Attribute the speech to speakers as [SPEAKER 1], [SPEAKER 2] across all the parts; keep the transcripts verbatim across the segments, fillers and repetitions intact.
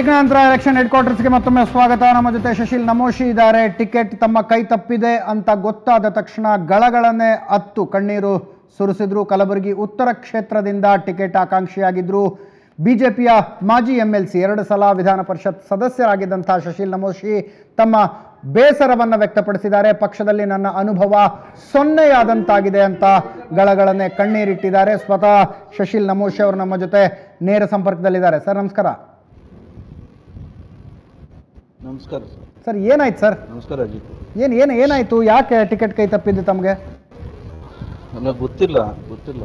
[SPEAKER 1] Break ನಂತರ election head ಕ್ವಾರ್ಟರ್ಸ್ಗೆ ಮತ್ತೊಮ್ಮೆ ಸ್ವಾಗತ. ನಮ್ಮ ಜೊತೆ ಶಶಿಲ್ ನಮೋಶಿ ಇದ್ದಾರೆ. ಟಿಕೆಟ್ ತಮ್ಮ ಕೈ ತಪ್ಪಿದೆ ಅಂತ ಗೊತ್ತಾದ ತಕ್ಷಣ ಗಳಗಳನ್ನೇ ಅತ್ತು ಕಣ್ಣೀರು ಸುರಿಸಿದ್ರು. ಕಲಬುರಗಿ ಉತ್ತರ ಕ್ಷೇತ್ರದಿಂದ ಟಿಕೆಟ್ ಆಕಾಂಕ್ಷಿಯಾಗಿದ್ರು. ಬಿಜೆಪಿಯ ಮಾಜಿ ಎಂ ಎಲ್ ಸಿ ಎರಡು ಸಲ ವಿಧಾನ ಪರಿಷತ್ ಸದಸ್ಯರಾಗಿದ್ದಂತಹ ಶಶಿಲ್ ನಮೋಶಿ ತಮ್ಮ ಬೇಸರವನ್ನು ವ್ಯಕ್ತಪಡಿಸಿದ್ದಾರೆ. ಪಕ್ಷದಲ್ಲಿ ನನ್ನ ಅನುಭವ ಸೊನ್ನೆಯಾದಂತಾಗಿದೆ ಅಂತ ಗಳಗಳನ್ನೇ ಕಣ್ಣೀರಿಟ್ಟಿದ್ದಾರೆ. ಸ್ವತಃ ಶಶಿಲ್ ನಮೋಶಿ ಅವರು ನಮ್ಮ ಜೊತೆ ನೇರ ಸಂಪರ್ಕದಲ್ಲಿದ್ದಾರೆ. ಸರ್ ನಮಸ್ಕಾರ.
[SPEAKER 2] ನಮಸ್ಕಾರ
[SPEAKER 1] ಸರ್. ಏನಾಯ್ತು ಸರ್?
[SPEAKER 2] ನಮಸ್ಕಾರ ಅಜಿತ್.
[SPEAKER 1] ಏನು ಏನು ಏನಾಯ್ತು? ಯಾಕೆ ಟಿಕೆಟ್ ಕೈ ತಪ್ಪಿದ್ದು ತಮಗೆ?
[SPEAKER 2] ನನಗೆ ಗೊತ್ತಿಲ್ಲ ಗೊತ್ತಿಲ್ಲ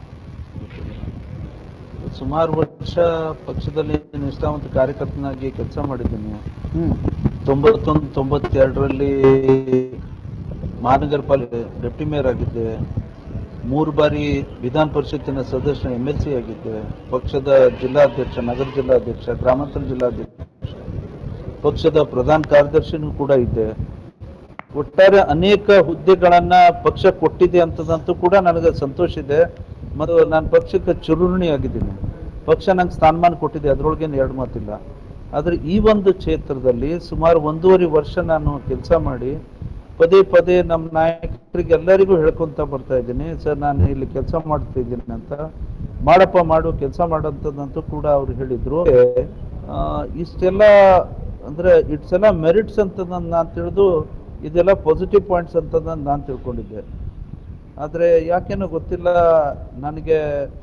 [SPEAKER 2] ಸುಮಾರು ವರ್ಷ ಪಕ್ಷದಲ್ಲಿ ನಿಷ್ಠಾವಂತ ಕಾರ್ಯಕರ್ತನಾಗಿ ಕೆಲಸ ಮಾಡಿದ್ದೀನಿ. ತೊಂಬತ್ತೊಂದು ತೊಂಬತ್ತೆರಡರಲ್ಲಿ ಮಹಾನಗರ ಪಾಲಿಕೆ ಡೆಪ್ಟಿ ಮೇಯರ್ ಆಗಿದ್ದೆ. ಮೂರು ಬಾರಿ ವಿಧಾನ ಪರಿಷತ್ತಿನ ಸದಸ್ಯ ಎಂ ಎಲ್ ಸಿ ಆಗಿದ್ದೆ. ಪಕ್ಷದ ಜಿಲ್ಲಾಧ್ಯಕ್ಷ, ನಗರ ಜಿಲ್ಲಾಧ್ಯಕ್ಷ, ಗ್ರಾಮಾಂತರ ಜಿಲ್ಲಾಧ್ಯಕ್ಷ, ಪಕ್ಷದ ಪ್ರಧಾನ ಕಾರ್ಯದರ್ಶಿನೂ ಕೂಡ ಇದ್ದೆ. ಒಟ್ಟಾರೆ ಅನೇಕ ಹುದ್ದೆಗಳನ್ನ ಪಕ್ಷ ಕೊಟ್ಟಿದೆ ಅಂತದಂತೂ ಕೂಡ ನನಗೆ ಸಂತೋಷ ಇದೆ. ಮತ್ತು ನಾನು ಪಕ್ಷಕ್ಕೆ ಚಿರುಣಿ ಆಗಿದ್ದೀನಿ. ಪಕ್ಷ ನಂಗೆ ಸ್ಥಾನಮಾನ ಕೊಟ್ಟಿದೆ, ಅದರೊಳಗೇನು ಎರಡು ಮಾತಿಲ್ಲ. ಆದರೆ ಈ ಒಂದು ಕ್ಷೇತ್ರದಲ್ಲಿ ಸುಮಾರು ಒಂದೂವರೆ ವರ್ಷ ನಾನು ಕೆಲಸ ಮಾಡಿ ಪದೇ ಪದೇ ನಮ್ಮ ನಾಯಕರಿಗೆ ಎಲ್ಲರಿಗೂ ಹೇಳ್ಕೊತ ಬರ್ತಾ ಇದ್ದೀನಿ, ಸರ್ ನಾನು ಇಲ್ಲಿ ಕೆಲಸ ಮಾಡ್ತಾ ಇದ್ದೀನಿ ಅಂತ. ಮಾಡಪ್ಪ ಮಾಡು, ಕೆಲಸ ಮಾಡೋಂಥದ್ದಂತೂ ಕೂಡ ಅವ್ರು ಹೇಳಿದ್ರು. ಇಷ್ಟೆಲ್ಲ ಅಂದ್ರೆ ಇಟ್ಸ್ ಎಲ್ಲ ಮೆರಿಟ್ಸ್ ಅಂತದನ್ನ ನಾನು ತಿಳಿದು ಇದೆಲ್ಲ ಪಾಸಿಟಿವ್ ಪಾಯಿಂಟ್ಸ್ ಅಂತದನ್ನ ನಾನು ತಿಳ್ಕೊಂಡಿದ್ದೆ. ಆದರೆ ಯಾಕೇನೋ ಗೊತ್ತಿಲ್ಲ, ನನಗೆ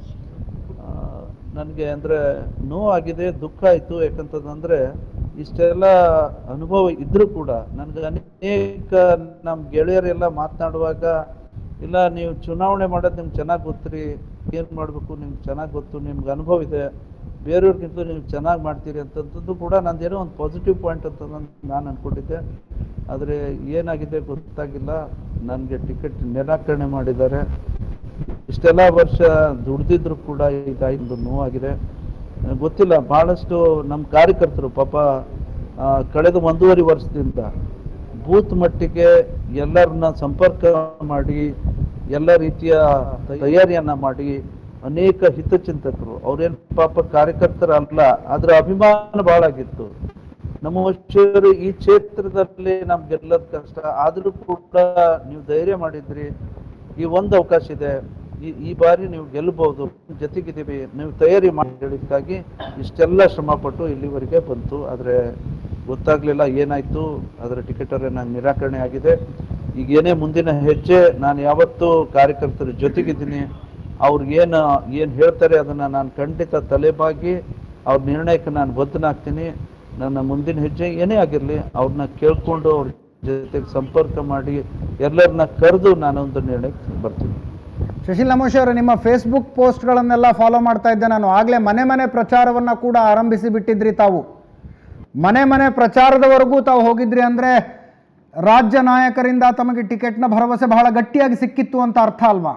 [SPEAKER 2] ನನಗೆ ಅಂದರೆ ನೋವಾಗಿದೆ, ದುಃಖ ಆಯಿತು. ಯಾಕಂತಂದರೆ ಇಷ್ಟೆಲ್ಲ ಅನುಭವ ಇದ್ರೂ ಕೂಡ ನನಗೆ ಅನೇಕ ನಮ್ಮ ಗೆಳೆಯರೆಲ್ಲ ಮಾತನಾಡುವಾಗ, ಇಲ್ಲ ನೀವು ಚುನಾವಣೆ ಮಾಡೋದು ನಿಮ್ಗೆ ಚೆನ್ನಾಗಿ ಗೊತ್ತ್ರಿ, ಏನು ಮಾಡಬೇಕು ನಿಮ್ಗೆ ಚೆನ್ನಾಗಿ ಗೊತ್ತು, ನಿಮ್ಗೆ ಅನುಭವ ಇದೆ, ಬೇರೆಯವ್ರಿಗಿಂತ ನೀವು ಚೆನ್ನಾಗಿ ಮಾಡ್ತೀರಿ ಅಂತಂಥದ್ದು ಕೂಡ ನಂದೇನೋ ಒಂದು ಪಾಸಿಟಿವ್ ಪಾಯಿಂಟ್ ಅಂತ ನಾನು ಅಂದ್ಕೊಂಡಿದ್ದೆ. ಆದರೆ ಏನಾಗಿದೆ ಗೊತ್ತಾಗಿಲ್ಲ. ನನಗೆ ಟಿಕೆಟ್ ನಿರಾಕರಣೆ ಮಾಡಿದ್ದಾರೆ. ಇಷ್ಟೆಲ್ಲ ವರ್ಷ ದುಡ್ದಿದ್ರು ಕೂಡ ಇದಾಗಿದ್ದು ನೋವಾಗಿದೆ. ಗೊತ್ತಿಲ್ಲ, ಭಾಳಷ್ಟು ನಮ್ಮ ಕಾರ್ಯಕರ್ತರು ಪಾಪ ಕಳೆದ ಒಂದೂವರೆ ವರ್ಷದಿಂದ ಬೂತ್ ಮಟ್ಟಿಗೆ ಎಲ್ಲರನ್ನ ಸಂಪರ್ಕ ಮಾಡಿ ಎಲ್ಲ ರೀತಿಯ ತಯಾರಿಯನ್ನ ಮಾಡಿ ಅನೇಕ ಹಿತಚಿಂತಕರು, ಅವ್ರೇನು ಪಾಪ ಕಾರ್ಯಕರ್ತರಲ್ಲ, ಅದರ ಅಭಿಮಾನ ಭಾಳ ಆಗಿತ್ತು. ನಮ್ಮ ವರ್ಷರು ಈ ಕ್ಷೇತ್ರದಲ್ಲಿ ನಮ್ಗೆಲ್ಲದ ಕಷ್ಟ ಆದರೂ ಕೂಡ ನೀವು ಧೈರ್ಯ ಮಾಡಿದ್ರಿ, ಈ ಒಂದು ಅವಕಾಶ ಇದೆ, ಈ ಈ ಬಾರಿ ನೀವು ಗೆಲ್ಲಬಹುದು, ಜೊತೆಗಿದ್ದೀವಿ, ನೀವು ತಯಾರಿ ಮಾಡಿ ಹೇಳಿದ್ದಕ್ಕಾಗಿ ಇಷ್ಟೆಲ್ಲ ಶ್ರಮಪಟ್ಟು ಇಲ್ಲಿವರೆಗೆ ಬಂತು. ಆದರೆ ಗೊತ್ತಾಗ್ಲಿಲ್ಲ ಏನಾಯ್ತು. ಅದರ ಟಿಕೆಟರೇ ನಂಗೆ ನಿರಾಕರಣೆ ಆಗಿದೆ. ಈಗ ಏನೇ ಮುಂದಿನ ಹೆಜ್ಜೆ, ನಾನು ಯಾವತ್ತೂ ಕಾರ್ಯಕರ್ತರ ಜೊತೆಗಿದ್ದೀನಿ. ಅವ್ರಿಗೇನು ಏನು ಹೇಳ್ತಾರೆ ಅದನ್ನು ನಾನು ಖಂಡಿತ ತಲೆಬಾಗಿ ಅವ್ರ ನಿರ್ಣಯಕ್ಕೆ ನಾನು ಬದ್ಧನಾಗ್ತೀನಿ. ನನ್ನ ಮುಂದಿನ ಹೆಜ್ಜೆ ಏನೇ ಆಗಿರಲಿ ಅವ್ರನ್ನ ಕೇಳ್ಕೊಂಡು ಅವ್ರ ಜೊತೆಗೆ ಸಂಪರ್ಕ ಮಾಡಿ ಎಲ್ಲರನ್ನ ಕರೆದು ನಾನೊಂದು ನಿರ್ಣಯಕ್ಕೆ ಬರ್ತೀನಿ.
[SPEAKER 1] ಶಶಿಲ್ ನಮೋಶಿ ಅವರು, ನಿಮ್ಮ ಫೇಸ್ಬುಕ್ ಪೋಸ್ಟ್ಗಳನ್ನೆಲ್ಲ ಫಾಲೋ ಮಾಡ್ತಾ ಇದ್ದೆ ನಾನು. ಆಗಲೇ ಮನೆ ಮನೆ ಪ್ರಚಾರವನ್ನು ಕೂಡ ಆರಂಭಿಸಿ ಬಿಟ್ಟಿದ್ರಿ ತಾವು. ಮನೆ ಮನೆ ಪ್ರಚಾರದವರೆಗೂ ತಾವು ಹೋಗಿದ್ರಿ ಅಂದರೆ ರಾಜ್ಯ ನಾಯಕರಿಂದ ತಮಗೆ ಟಿಕೆಟ್ನ ಭರವಸೆ ಬಹಳ ಗಟ್ಟಿಯಾಗಿ ಸಿಕ್ಕಿತ್ತು ಅಂತ ಅರ್ಥ ಅಲ್ವಾ?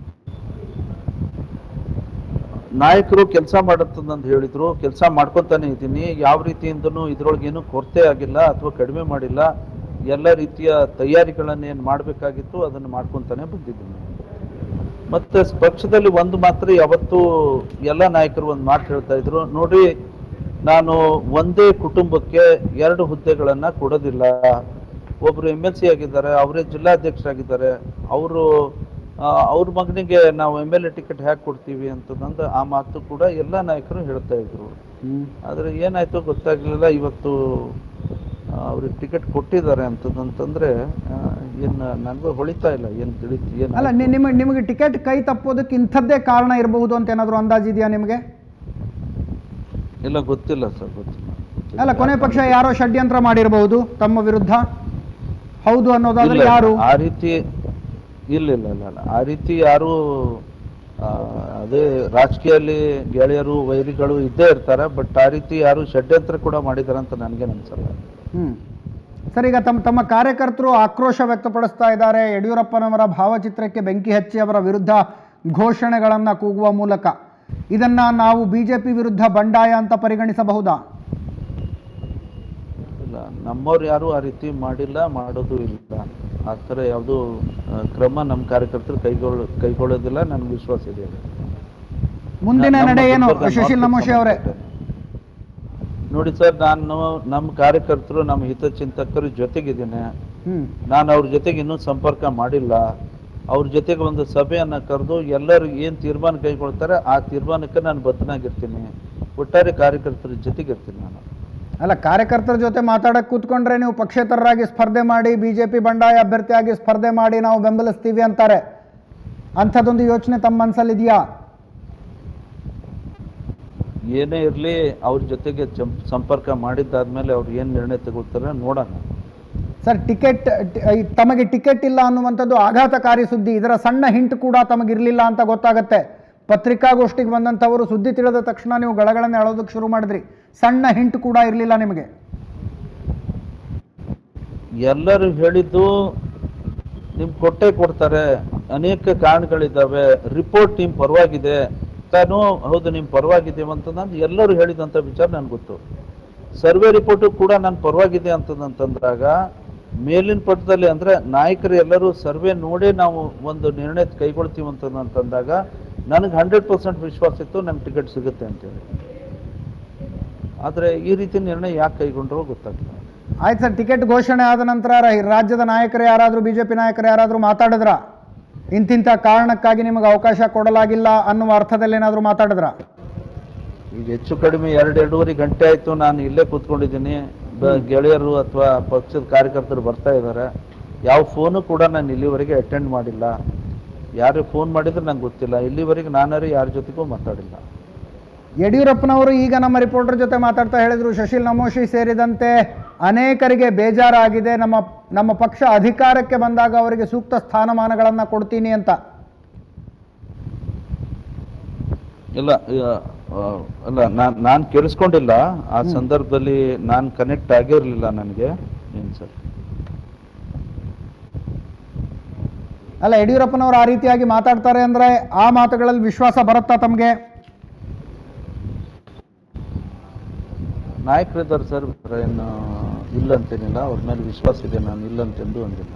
[SPEAKER 2] ನಾಯಕರು ಕೆಲಸ ಮಾಡತ್ತಂತ ಹೇಳಿದ್ರು, ಕೆಲಸ ಮಾಡ್ಕೊತಾನೆ ಇದ್ದೀನಿ. ಯಾವ ರೀತಿಯಿಂದನೂ ಇದ್ರೊಳಗೇನು ಕೊರತೆ ಆಗಿಲ್ಲ ಅಥವಾ ಕಡಿಮೆ ಮಾಡಿಲ್ಲ. ಎಲ್ಲ ರೀತಿಯ ತಯಾರಿಗಳನ್ನೇನು ಮಾಡಬೇಕಾಗಿತ್ತು ಅದನ್ನು ಮಾಡ್ಕೊತಾನೆ ಬಂದಿದ್ದೀನಿ. ಮತ್ತೆ ಪಕ್ಷದಲ್ಲಿ ಒಂದು ಮಾತ್ರ ಯಾವತ್ತೂ ಎಲ್ಲ ನಾಯಕರು ಒಂದು ಮಾತು ಹೇಳ್ತಾ ಇದ್ರು, ನೋಡ್ರಿ ನಾನು ಒಂದೇ ಕುಟುಂಬಕ್ಕೆ ಎರಡು ಹುದ್ದೆಗಳನ್ನ ಕೊಡೋದಿಲ್ಲ. ಒಬ್ರು ಎಮ್ ಎಲ್ ಸಿ ಆಗಿದ್ದಾರೆ, ಅವರೇ ಜಿಲ್ಲಾಧ್ಯಕ್ಷರಾಗಿದ್ದಾರೆ, ಅವರು ಅವ್ರ ಮಗನಿಗೆ ನಾವು ಎಮ್ ಎಲ್ ಎ ಟಿಕೆಟ್ ಹ್ಯಾಕ್ ಕೊಡ್ತೀವಿ ಅಂತಂದು ಆ ಮಾತು ಕೂಡ ಎಲ್ಲ ನಾಯಕರು ಹೇಳ್ತಾ ಇದ್ರು. ಆದರೆ ಏನಾಯ್ತು ಗೊತ್ತಾಗ್ಲಿಲ್ಲ. ಇವತ್ತು ಅವ್ರಿಗೆ ಟಿಕೆಟ್ ಕೊಟ್ಟಿದ್ದಾರೆ ಅಂತಂದ್ರೆ ಏನು ನನಗೂ ಹೊಳಿತಾ ಇಲ್ಲ, ಏನು ತಿಳಿತು ಏನು
[SPEAKER 1] ಅಲ್ಲ. ನಿಮಗೆ ನಿಮಗೆ ಟಿಕೆಟ್ ಕೈ ತಪ್ಪೋದಕ್ಕೆ ಇಂಥದ್ದೇ ಕಾರಣ ಇರಬಹುದು ಅಂತ ಏನಾದರೂ ಅಂದಾಜಿದೆಯಾ ನಿಮಗೆ?
[SPEAKER 2] ಇಲ್ಲ, ಗೊತ್ತಿಲ್ಲ ಸರ್, ಗೊತ್ತಿಲ್ಲ.
[SPEAKER 1] ಅಲ್ಲ, ಕೊನೆ ಪಕ್ಷ ಯಾರೋ ಷಡ್ಯಂತ್ರ ಮಾಡಿರಬಹುದು ತಮ್ಮ ವಿರುದ್ಧ, ಹೌದು ಅನ್ನೋದಾದ್ರೆ ಯಾರು?
[SPEAKER 2] ಆ ರೀತಿ ಇಲ್ಲ ಇಲ್ಲ ಇಲ್ಲ ಇಲ್ಲ ಆ ರೀತಿ ಯಾರು, ಅದೇ ರಾಜಕೀಯಲ್ಲಿ ಗೆಳೆಯರು ವೈರಿಗಳು ಇದ್ದೇ ಇರ್ತಾರೆ. ಬಟ್ ಆ ರೀತಿ ಯಾರು ಷಡ್ಯಂತ್ರ ಕೂಡ ಮಾಡಿದಾರೆ ಅಂತ ನನಗೇನು ಅನ್ಸಲ್ಲ.
[SPEAKER 1] ಹ್ಮ್ ಸರ್, ಈಗ ತಮ್ಮ ತಮ್ಮ ಕಾರ್ಯಕರ್ತರು ಆಕ್ರೋಶ ವ್ಯಕ್ತಪಡಿಸ್ತಾ ಇದ್ದಾರೆ. ಯಡಿಯೂರಪ್ಪನವರ ಭಾವಚಿತ್ರಕ್ಕೆ ಬೆಂಕಿ ಹಚ್ಚಿ ಅವರ ವಿರುದ್ಧ ಘೋಷಣೆಗಳನ್ನು ಕೂಗುವ ಮೂಲಕ ಇದನ್ನ ನಾವು ಬಿಜೆಪಿ ವಿರುದ್ಧ ಬಂಡಾಯ ಅಂತ ಪರಿಗಣಿಸಬಹುದಾ?
[SPEAKER 2] ಇಲ್ಲ, ನಮ್ಮವ್ರು ಯಾರು ಆ ರೀತಿ ಮಾಡಿಲ್ಲ, ಮಾಡೋದು ಇಲ್ಲ. ಆ ಥರ ಯಾವುದು ಕ್ರಮ ನಮ್ಮ ಕಾರ್ಯಕರ್ತರು ಕೈಗೊಳ್ಳ ಕೈಗೊಳ್ಳೋದಿಲ್ಲ, ನನಗೆ ವಿಶ್ವಾಸ ಇದೆ.
[SPEAKER 1] ಮುಂದಿನ ನಡೆ ಏನು ಶಶಿಲ್ ನಮೋಶಿ ಅವರೇ?
[SPEAKER 2] ನೋಡಿ ಸರ್, ನಾನು ನಮ್ಮ ಕಾರ್ಯಕರ್ತರು ನಮ್ಮ ಹಿತಚಿಂತಕರು ಜೊತೆಗಿದ್ದೀನಿ.
[SPEAKER 1] ಹ್ಮ್
[SPEAKER 2] ನಾನು ಅವ್ರ ಜೊತೆಗೆ ಇನ್ನೂ ಸಂಪರ್ಕ ಮಾಡಿಲ್ಲ. ಅವ್ರ ಜೊತೆಗೆ ಒಂದು ಸಭೆಯನ್ನ ಕರೆದು ಎಲ್ಲರೂ ಏನ್ ತೀರ್ಮಾನ ಕೈಗೊಳ್ತಾರೆ ಆ ತೀರ್ಮಾನಕ್ಕೆ ನಾನು ಬದ್ಧನಾಗಿರ್ತೀನಿ. ಒಟ್ಟಾರೆ ಕಾರ್ಯಕರ್ತರ ಜೊತೆಗಿರ್ತೀನಿ ನಾನು.
[SPEAKER 1] ಅಲ್ಲ, ಕಾರ್ಯಕರ್ತರ ಜೊತೆ ಮಾತಾಡಕ್ಕೆ ಕೂತ್ಕೊಂಡ್ರೆ ನೀವು ಪಕ್ಷೇತರರಾಗಿ ಸ್ಪರ್ಧೆ ಮಾಡಿ ಬಿಜೆಪಿ ಬಂಡಾಯ ಅಭ್ಯರ್ಥಿಯಾಗಿ ಸ್ಪರ್ಧೆ ಮಾಡಿ ನಾವು ಬೆಂಬಲಿಸ್ತೀವಿ ಅಂತಾರೆ. ಅಂಥದ್ದೊಂದು ಯೋಚನೆ ತಮ್ಮ ಮನಸ್ಸಲ್ಲಿದೆಯಾ?
[SPEAKER 2] ಏನೇ ಇರಲಿ, ಅವ್ರ ಜೊತೆಗೆ ಸಂಪರ್ಕ ಮಾಡಿದ್ದಾದ್ಮೇಲೆ ಅವ್ರು ಏನು ನಿರ್ಣಯ ತಗೊಳ್ತಾರೆ ನೋಡೋಣ.
[SPEAKER 1] ಸರ್, ಟಿಕೆಟ್ ತಮಗೆ ಟಿಕೆಟ್ ಇಲ್ಲ ಅನ್ನುವಂಥದ್ದು ಆಘಾತಕಾರಿ ಸುದ್ದಿ. ಇದರ ಸಣ್ಣ ಹಿಂಟ್ ಕೂಡ ತಮಗಿರಲಿಲ್ಲ ಅಂತ ಗೊತ್ತಾಗತ್ತೆ. ಪತ್ರಿಕಾಗೋಷ್ಠಿಗೆ ಬಂದಂಥವರು ಸುದ್ದಿ ತಿಳಿದ ತಕ್ಷಣ ನೀವು ಗಳಗಳನ್ನು ಎಳೋದಕ್ಕೆ ಶುರು ಮಾಡಿದ್ರಿ. ಸಣ್ಣ ಹಿಂಟ್ ಕೂಡ ಇರಲಿಲ್ಲ ನಿಮಗೆ?
[SPEAKER 2] ಎಲ್ಲರೂ ಹೇಳಿದ್ದು ನಿಮ್ ಕೊಟ್ಟೆ ಕೊಡ್ತಾರೆ, ಅನೇಕ ಕಾರಣಗಳಿದ್ದಾವೆ, ರಿಪೋರ್ಟ್ ನಿಮ್ ಪರವಾಗಿದೆ ತಾನು, ಹೌದು ನಿಮ್ ಪರವಾಗಿದೆ ಅಂತ ನಾನು ಎಲ್ಲರೂ ಹೇಳಿದಂತ ವಿಚಾರ ನನ್ಗೆ ಗೊತ್ತು. ಸರ್ವೆ ರಿಪೋರ್ಟು ಕೂಡ ನಾನು ಪರವಾಗಿದೆ ಅಂತಂದಾಗ ಮೇಲಿನ ಪಟ್ಟದಲ್ಲಿ ಅಂದ್ರೆ ನಾಯಕರು ಎಲ್ಲರೂ ಸರ್ವೆ ನೋಡಿ ನಾವು ಒಂದು ನಿರ್ಣಯ ಕೈಗೊಳ್ತೀವಿ ಅಂತಂದಾಗ ನನಗೆ ಹಂಡ್ರೆಡ್ ಪರ್ಸೆಂಟ್ ವಿಶ್ವಾಸ ಇತ್ತು ನಮ್ಗೆ ಟಿಕೆಟ್ ಸಿಗುತ್ತೆ ಅಂತೇಳಿ. ಆದ್ರೆ ಈ ರೀತಿ ನಿರ್ಣಯ ಯಾಕೆ ಕೈಗೊಂಡ್ರೋ ಗೊತ್ತಾಗ್ತದೆ.
[SPEAKER 1] ಆಯ್ತು ಸರ್, ಟಿಕೆಟ್ ಘೋಷಣೆ ಆದ ನಂತರ ರಾಜ್ಯದ ನಾಯಕರು ಯಾರಾದರೂ ಬಿಜೆಪಿ ನಾಯಕರು ಯಾರಾದರೂ ಮಾತಾಡಿದ್ರ? ಇಂತಿಂಥ ಕಾರಣಕ್ಕಾಗಿ ನಿಮಗೆ ಅವಕಾಶ ಕೊಡಲಾಗಿಲ್ಲ ಅನ್ನುವ ಅರ್ಥದಲ್ಲಿ ಏನಾದರೂ ಮಾತಾಡಿದ್ರ?
[SPEAKER 2] ಈಗ ಹೆಚ್ಚು ಕಡಿಮೆ ಎರಡು ಎರಡೂವರೆ ಗಂಟೆ ಆಯ್ತು ನಾನು ಇಲ್ಲೇ ಕೂತ್ಕೊಂಡಿದ್ದೀನಿ. ಗೆಳೆಯರು ಅಥವಾ ಪಕ್ಷದ ಕಾರ್ಯಕರ್ತರು ಬರ್ತಾ ಇದ್ದಾರೆ. ಯಾವ ಫೋನು ಕೂಡ ನಾನು ಇಲ್ಲಿವರೆಗೆ ಅಟೆಂಡ್ ಮಾಡಿಲ್ಲ. ಯಾರು ಫೋನ್ ಮಾಡಿದ್ರೆ ನಂಗೆ ಗೊತ್ತಿಲ್ಲ. ಇಲ್ಲಿವರೆಗೆ ನಾನಾರು ಯಾರ ಜೊತೆಗೂ ಮಾತಾಡಿಲ್ಲ.
[SPEAKER 1] ಯಡಿಯೂರಪ್ಪನವರು ಈಗ ನಮ್ಮ ರಿಪೋರ್ಟರ್ ಜೊತೆ ಮಾತಾಡ್ತಾ ಹೇಳಿದ್ರು, ಶಶಿಲ್ ನಮೋಶಿ ಸೇರಿದಂತೆ ಅನೇಕರಿಗೆ ಬೇಜಾರಾಗಿದೆ, ನಮ್ಮ ನಮ್ಮ ಪಕ್ಷ ಅಧಿಕಾರಕ್ಕೆ ಬಂದಾಗ ಅವರಿಗೆ ಸೂಕ್ತ ಸ್ಥಾನಮಾನಗಳನ್ನು ಕೊಡ್ತೀನಿ ಅಂತ.
[SPEAKER 2] ಇಲ್ಲ ಅಲ್ಲ, ನಾನ್ ನಾನು ಕೇಳಿಸ್ಕೊಂಡಿಲ್ಲ ಆ ಸಂದರ್ಭದಲ್ಲಿ, ನಾನು ಕನೆಕ್ಟ್ ಆಗಿರ್ಲಿಲ್ಲ ನನಗೆ. ಏನ್ ಸರ್?
[SPEAKER 1] ಅಲ್ಲ, ಯಡಿಯೂರಪ್ಪನವರು ಆ ರೀತಿಯಾಗಿ ಮಾತಾಡ್ತಾರೆ ಅಂದ್ರೆ ಆ ಮಾತುಗಳಲ್ಲಿ ವಿಶ್ವಾಸ ಬರುತ್ತಾ ತಮಗೆ?
[SPEAKER 2] ನಾಯಕರಿದ್ದಾರೆ ಸರ್, ಏನು ಇಲ್ಲ ಅಂತೇನಿಲ್ಲ. ಅವ್ರ ಮೇಲೆ ವಿಶ್ವಾಸ ಇದೆ, ನಾನು ಇಲ್ಲ ಅಂತೆಂದು ಅಂದಿಲ್ಲ.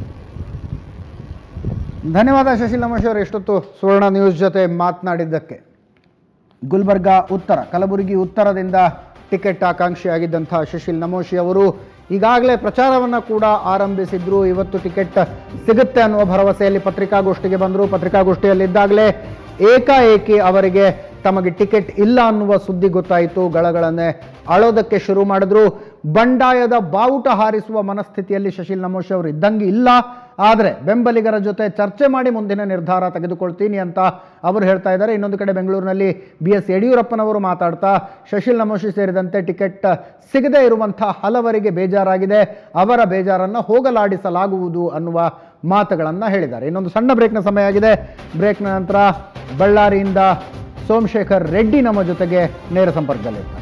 [SPEAKER 1] ಧನ್ಯವಾದ ಶಶಿಲ್ ನಮೋಶಿ ಅವರು ಎಷ್ಟೊತ್ತು ಸುವರ್ಣ ನ್ಯೂಸ್ ಜೊತೆ ಮಾತನಾಡಿದ್ದಕ್ಕೆ. ಗುಲ್ಬರ್ಗಾ ಉತ್ತರ, ಕಲಬುರಗಿ ಉತ್ತರದಿಂದ ಟಿಕೆಟ್ ಆಕಾಂಕ್ಷಿಯಾಗಿದ್ದಂಥ ಶಶಿಲ್ ನಮೋಶಿ ಅವರು ಈಗಾಗಲೇ ಪ್ರಚಾರವನ್ನು ಕೂಡ ಆರಂಭಿಸಿದ್ರು. ಇವತ್ತು ಟಿಕೆಟ್ ಸಿಗುತ್ತೆ ಅನ್ನುವ ಭರವಸೆಯಲ್ಲಿ ಪತ್ರಿಕಾಗೋಷ್ಠಿಗೆ ಬಂದರು. ಪತ್ರಿಕಾಗೋಷ್ಠಿಯಲ್ಲಿದ್ದಾಗಲೇ ಏಕಾಏಕಿ ಅವರಿಗೆ ತಮಗೆ ಟಿಕೆಟ್ ಇಲ್ಲ ಅನ್ನುವ ಸುದ್ದಿ ಗೊತ್ತಾಯಿತು. ಗಳಗಳನ್ನೇ ಅಳೋದಕ್ಕೆ ಶುರು ಮಾಡಿದ್ರು. ಬಂಡಾಯದ ಬಾವುಟ ಹಾರಿಸುವ ಮನಸ್ಥಿತಿಯಲ್ಲಿ ಶಶಿಲ್ ನಮೋಶಿ ಅವರು ಇದ್ದಂಗೆ ಇಲ್ಲ. ಆದರೆ ಬೆಂಬಲಿಗರ ಜೊತೆ ಚರ್ಚೆ ಮಾಡಿ ಮುಂದಿನ ನಿರ್ಧಾರ ತೆಗೆದುಕೊಳ್ತೀನಿ ಅಂತ ಅವರು ಹೇಳ್ತಾ ಇದ್ದಾರೆ. ಇನ್ನೊಂದು ಕಡೆ ಬೆಂಗಳೂರಿನಲ್ಲಿ ಬಿ ಎಸ್ ಯಡಿಯೂರಪ್ಪನವರು ಮಾತಾಡ್ತಾ ಶಶಿಲ್ ನಮೋಶಿ ಸೇರಿದಂತೆ ಟಿಕೆಟ್ ಸಿಗದೇ ಇರುವಂಥ ಹಲವರಿಗೆ ಬೇಜಾರಾಗಿದೆ, ಅವರ ಬೇಜಾರನ್ನು ಹೋಗಲಾಡಿಸಲಾಗುವುದು ಅನ್ನುವ ಮಾತುಗಳನ್ನು ಹೇಳಿದ್ದಾರೆ. ಇನ್ನೊಂದು ಸಣ್ಣ ಬ್ರೇಕ್ನ ಸಮಯ ಆಗಿದೆ. ಬ್ರೇಕ್ನ ನಂತರ ಬಳ್ಳಾರಿಯಿಂದ ಸೋಮಶೇಖರ್ ರೆಡ್ಡಿ ನಮ್ಮ ಜೊತೆಗೆ ನೇರ ಸಂಪರ್ಕದಲ್ಲಿರ್ತಾರೆ.